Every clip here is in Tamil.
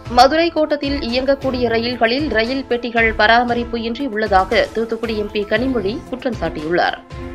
மதுரை கோட்டத்தில் இயங்கக்கூடிய ரயில்களில் ரயில் பெட்டிகள் பராமரிப்பு இன்றி உள்ளதாக தூத்துக்குடி எம்பி கனிமொழி குற்றம் சாட்டியுள்ளார்.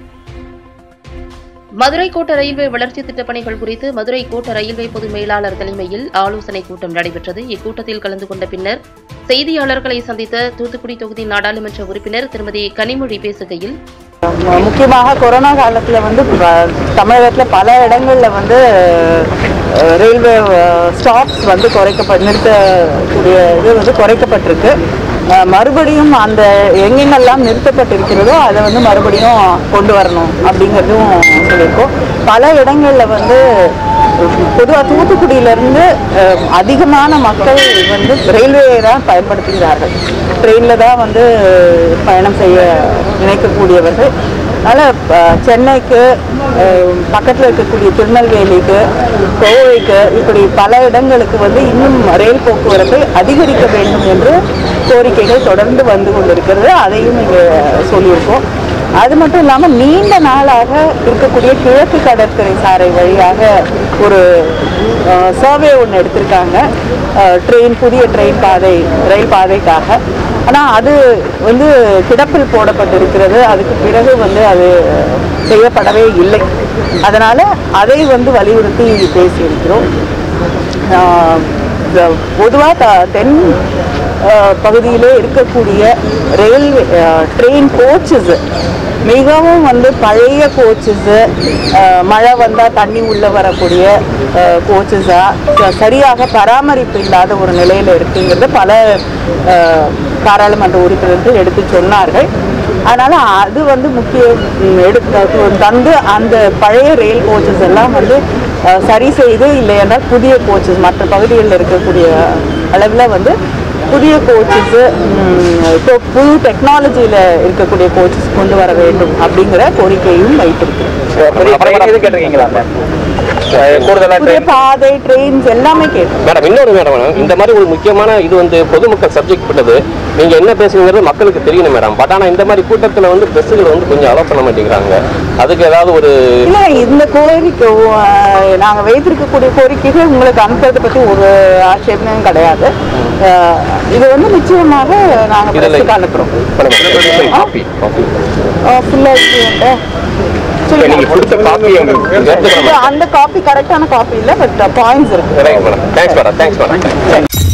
மதுரை கோட்ட ரயில்வே வளர்ச்சி திட்டப் பணிகள் குறித்து மதுரை கோட்ட ரயில்வே பொது மேலாளர் தலைமையில் ஆலோசனைக் கூட்டம் நடைபெற்றது. இக்கூட்டத்தில் கலந்து கொண்ட பின்னர் செய்தியாளர்களை சந்தித்த தூத்துக்குடி தொகுதி நாடாளுமன்ற உறுப்பினர் திருமதி கனிமொழி பேசுகையில், முக்கியமாக கொரோனா காலத்தில் தமிழகத்தில் பல இடங்களில் ரயில்வே ஸ்டாப்ஸ் நிறுத்தக்கூடிய இது குறைக்கப்பட்டிருக்கு. மறுபடியும் அந்த எங்கெங்கெல்லாம் நிறுத்தப்பட்டிருக்கிறதோ அதை மறுபடியும் கொண்டு வரணும் அப்படிங்கிறதும் சொல்லியிருக்கோம். பல இடங்களில் பொதுவாக தூத்துக்குடியிலிருந்து அதிகமான மக்கள் ரயில்வே தான் பயன்படுத்துகிறார்கள். ட்ரெயினில் தான் பயணம் செய்ய நினைக்கக்கூடியவர்கள். அதனால் சென்னைக்கு பக்கத்தில் இருக்கக்கூடிய திருநெல்வேலிக்கு, கோவைக்கு, இப்படி பல இடங்களுக்கு இன்னும் ரயில் போக்குவரத்தை அதிகரிக்க வேண்டும் என்று கோரிக்கைகள் தொடர்ந்து வந்து கொண்டிருக்கிறது. அதையும் இங்கே சொல்லியிருக்கோம். அது மட்டும் இல்லாமல் நீண்ட நாளாக இருக்கக்கூடிய கிழக்கு கடற்கரை சாலை வழியாக ஒரு சர்வே ஒன்று எடுத்திருக்காங்க, புதிய ரயில் பாதைக்காக. ஆனால் அது கிடப்பில் போடப்பட்டிருக்கிறது. அதுக்கு பிறகு அது செய்யப்படவே இல்லை. அதனால் அதை வலியுறுத்தி பேசியிருக்கிறோம். பொதுவாக தென் பகுதியிலே இருக்கக்கூடிய ரயில்வே ட்ரெயின் கோச்சஸ் மிகவும் பழைய கோச்சஸு, மழை வந்தால் தண்ணி உள்ளே வரக்கூடிய கோச்சஸாக சரியாக பராமரிப்பு இல்லாத ஒரு நிலையில் இருக்குங்கிறது பல பாராளுமன்ற உறுப்பினர்கள் எடுத்து சொன்னார்கள். அதனால் அது முக்கிய தந்து அந்த பழைய ரயில் கோச்சஸ் எல்லாம் சரி செய்து, இல்லை என்றால் புதிய கோச்சஸ் மற்ற பகுதிகளில் இருக்கக்கூடிய அளவில் புதிய கோச்சஸ், இப்போ புது டெக்னாலஜியில் இருக்கக்கூடிய கோச்சஸ் கொண்டு வர வேண்டும் அப்படிங்கிற கோரிக்கையும் வைத்திருக்கிறேன். புதிய பாதை, ட்ரெயின்ஸ் எல்லாமே கேட்கும். மேடம், இன்னொரு மேடம், இந்த மாதிரி ஒரு முக்கியமான இது பொதுமக்கள் சப்ஜெக்ட் பண்ணது, நீங்க என்ன பேசுங்கிறது மக்களுக்கு தெரியணும் மேடம். பட் ஆனால் இந்த மாதிரி கூட்டத்தில் பிரஸ்ஸுகள் கொஞ்சம் அலோவ் பண்ண மாட்டேங்கிறாங்க. அதுக்கு ஏதாவது ஒரு இல்லை, இந்த கோரிக்கை நாங்கள் வைத்திருக்கக்கூடிய கோரிக்கைகள் உங்களுக்கு அனுப்புறதை பற்றி ஒரு ஆட்சேபனையும் கிடையாது. இது நிச்சயமாக நாங்கள் அனுப்புகிறோம். அந்த காப்பி கரெக்டான காப்பி இல்லை, பட் பாயிண்ட்ஸ் இருக்கு.